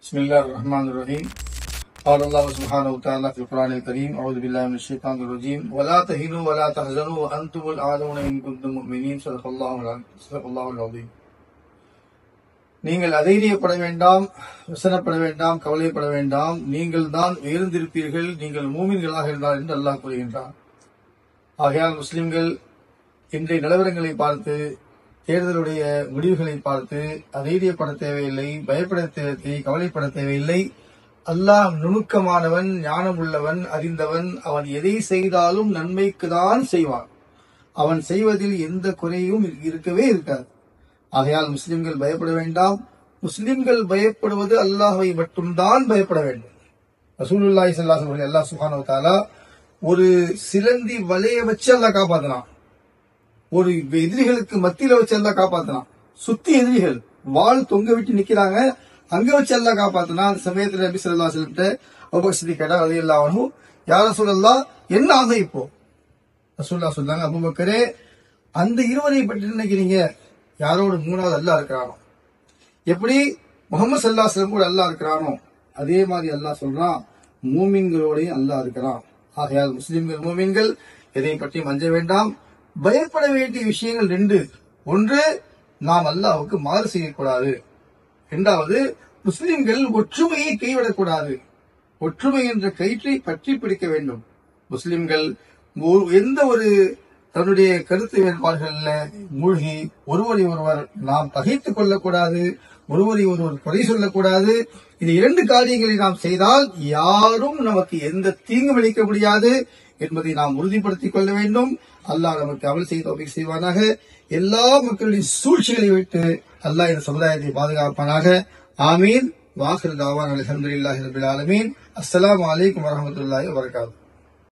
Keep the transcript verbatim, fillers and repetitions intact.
بسم الله الرحمن الرحيم. قال الله سبحانه وتعالى في القرآن الكريم: أعوذ بالله من الشيطان الرجيم. ولا تهنوا ولا تحزنوا وأنتم الأعلون إن كنتم مؤمنين. صدق الله صدق الله العظيم. நீங்கள் அதைரியப்பட வேண்டாம், வசனப்பட வேண்டாம், கவலைப்பட வேண்டாம். நீங்கள் தான் உயர்ந்திருப்பீர்கள், நீங்கள் மூமின்களாக இருந்தால் என்று அல்லாஹ் கூறுகின்றார். ஆகையால் முஸ்லிம்கள் இன்றைய நிலவரங்களை பார்த்து, தேர்தலுடைய முடிவுகளை பார்த்து அதைரியப்பட தேவையில்லை, பயப்பட தேவையில்லை, கவலைப்பட தேவையில்லை. அல்லாஹ் நுணுக்கமானவன், ஞானம் உள்ளவன், அறிந்தவன். அவன் எதை செய்தாலும் நன்மைக்கு தான் செய்வான். அவன் செய்வதில் எந்த குறையும் இருக்கவே இருக்காது. ஆகையால் முஸ்லிம்கள் பயப்பட வேண்டாம். முஸ்லிம்கள் பயப்படுவது அல்லாஹ்வை மட்டும்தான் பயப்பட வேண்டும். ரசூலுல்லாஹி ஸல்லல்லாஹு அலைஹி வஸல்லம் அல்லாஹ் சுப்ஹானஹு வ தஆலா ஒரு சிலந்தி வலைய வச்சு அல்லாஹ் காப்பாத்தினான். ஒரு எதிரிகளுக்கு மத்தியில வச்சு எல்லாம் காப்பாத்தினான். சுத்தி எதிரிகள் வாள் தொங்க விட்டு நிக்கிறாங்க, அங்க வச்சு எல்லாம் காப்பாத்தினா. அந்த சமயத்துல நபி ஸல்லல்லாஹு அலைஹி வஸல்லம் அபூபக்கர் கேட்டா, ரலியல்லாஹு அன்ஹு, யா ரசூலல்லாஹ், என்ன ஆகும் இப்போ? ரசூலுல்லாஹ் சொன்னாங்க, அபூபக்கரே, அந்த இருவரை பற்றி நினைக்கிறீங்க? யாரோட மூணாவது அல்லாஹ் இருக்கிறானோ, எப்படி முஹம்மது ஸல்லல்லாஹு அலைஹி வஸல்லம் கூட அல்லாஹ் இருக்கிறானோ, அதே மாதிரி அல்லாஹ் சொல்றான், மூமின்களோடையும் அல்லாஹ் இருக்கிறான். ஆகையால் முஸ்லிம்கள், மூமின்கள் எதை பற்றியும் அஞ்ச வேண்டாம். பயப்பட வேண்டிய விஷயங்கள் ரெண்டு. ஒன்று, நாம் அல்லாஹ்வுக்கு மாறு செய்யக்கூடாது. இரண்டாவது, முஸ்லிம்கள் ஒற்றுமையை கைவிடக்கூடாது. ஒற்றுமை என்ற கயிற்றை பற்றி பிடிக்க வேண்டும். முஸ்லிம்கள் எந்த ஒரு தன்னுடைய கருத்து வேறுபாடுகள்ல மூழ்கி ஒருவரை ஒருவர் நாம் பகைத்துக் கொள்ளக்கூடாது, ஒருவரை ஒருவர் குறை சொல்லக்கூடாது. இந்த இரண்டு காரியங்களை நாம் செய்தால் யாரும் நமக்கு எந்த தீங்கும் அளிக்க முடியாது என்பதை நாம் உறுதிப்படுத்திக் கொள்ள வேண்டும். அல்லாஹ் நமக்கு அமல் செய்ய தௌஃபீக் செய்வானாக. எல்லா மக்களுடைய சூழ்ச்சிகளை விட்டு அல்லாஹ் இந்த சமுதாயத்தை பாதுகாப்பானாக. ஆமீன். வாஹிரு தாவானா அல்ஹம்துலில்லாஹி ரப்பில் ஆலமீன். அஸ்ஸலாமு அலைக்கும் வரஹ்மத்துல்லாஹி வபரகாத்துஹு.